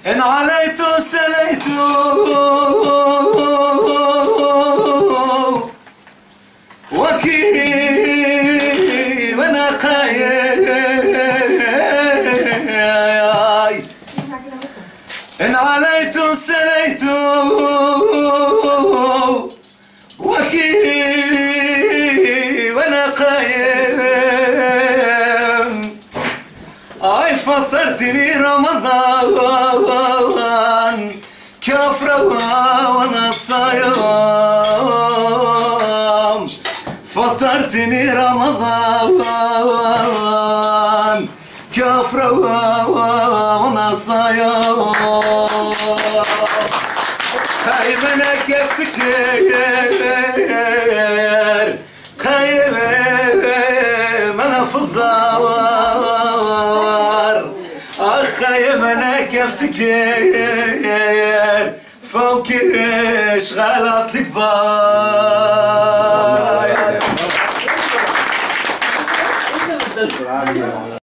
إن عليت سليت وكيف أنا خايف إن عليت سليت وكيف أنا خايف أي فطرتني رمضان كفرة وأنا صايم فطرتني رمضان كفرة وأنا صايم خايف أنا كيف تكير خايف أنا في الدار خايف أنا كيف تكير فوق إشغالات الكبار